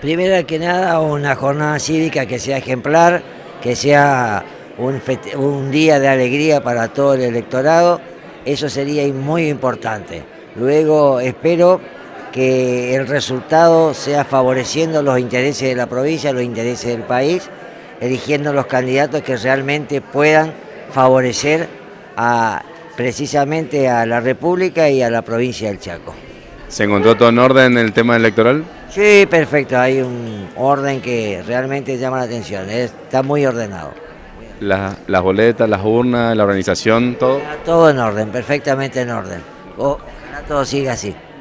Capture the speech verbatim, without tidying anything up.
Primero que nada, una jornada cívica que sea ejemplar, que sea un, un día de alegría para todo el electorado, eso sería muy importante. Luego espero que el resultado sea favoreciendo los intereses de la provincia, los intereses del país, eligiendo los candidatos que realmente puedan favorecer a, precisamente a la República y a la provincia del Chaco. ¿Se encontró todo en orden en el tema electoral? Sí, perfecto, hay un orden que realmente llama la atención, está muy ordenado. La, las boletas, las urnas, la organización, todo. Todo en orden, perfectamente en orden. Ojalá todo siga así.